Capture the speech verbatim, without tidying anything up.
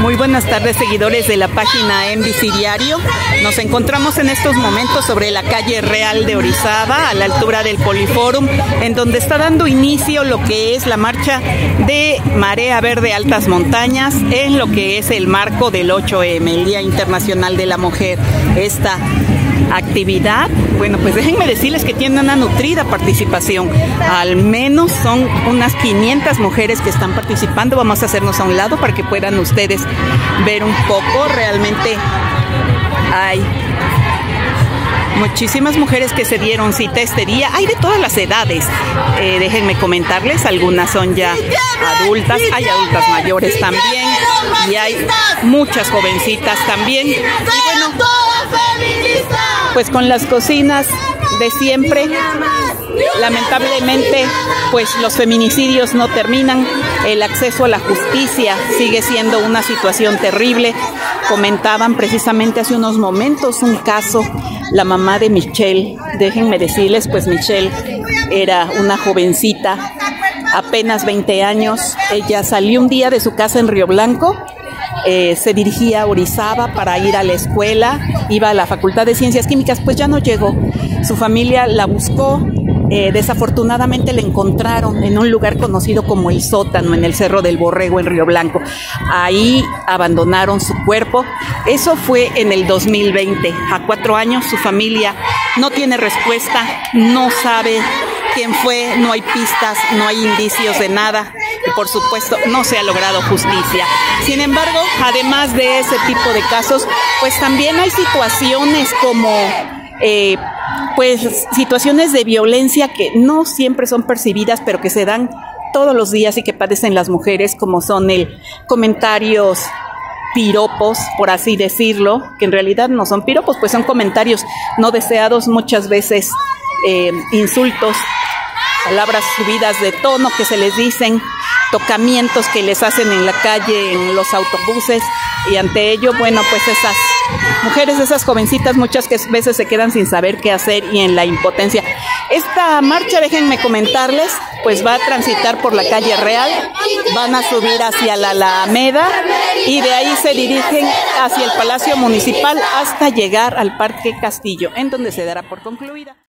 Muy buenas tardes, seguidores de la página M B C Diario. Nos encontramos en estos momentos sobre la calle Real de Orizaba, a la altura del Poliforum, en donde está dando inicio lo que es la marcha de Marea Verde Altas Montañas, en lo que es el marco del ocho eme, el Día Internacional de la Mujer. Esta actividad, bueno, pues déjenme decirles que tiene una nutrida participación. Al menos son unas quinientas mujeres que están participando. Vamos a hacernos a un lado para que puedan ustedes ver un poco. Realmente hay muchísimas mujeres que se dieron cita este día. Hay de todas las edades. Eh, déjenme comentarles, algunas son ya adultas, hay adultas mayores también, y hay muchas jovencitas también. Y bueno, pues con las cocinas de siempre, lamentablemente, pues los feminicidios no terminan. El acceso a la justicia sigue siendo una situación terrible. Comentaban precisamente hace unos momentos un caso, la mamá de Michelle. Déjenme decirles, pues Michelle era una jovencita, apenas veinte años. Ella salió un día de su casa en Río Blanco. Eh, se dirigía a Orizaba para ir a la escuela, iba a la Facultad de Ciencias Químicas, pues ya no llegó. Su familia la buscó, eh, desafortunadamente la encontraron en un lugar conocido como El Sótano, en el Cerro del Borrego, en Río Blanco. Ahí abandonaron su cuerpo. Eso fue en el dos mil veinte. A cuatro años su familia no tiene respuesta, no sabe quién fue, no hay pistas, no hay indicios de nada. Y por supuesto no se ha logrado justicia. Sin embargo, además de ese tipo de casos, pues también hay situaciones como eh, pues situaciones de violencia que no siempre son percibidas, pero que se dan todos los días y que padecen las mujeres, como son el comentarios piropos, por así decirlo, que en realidad no son piropos, pues son comentarios no deseados, muchas veces eh, insultos, palabras subidas de tono que se les dicen, tocamientos que les hacen en la calle, en los autobuses, y ante ello, bueno, pues esas mujeres, esas jovencitas, muchas veces se quedan sin saber qué hacer y en la impotencia. Esta marcha, déjenme comentarles, pues va a transitar por la calle Real, van a subir hacia la Alameda y de ahí se dirigen hacia el Palacio Municipal hasta llegar al Parque Castillo, en donde se dará por concluida.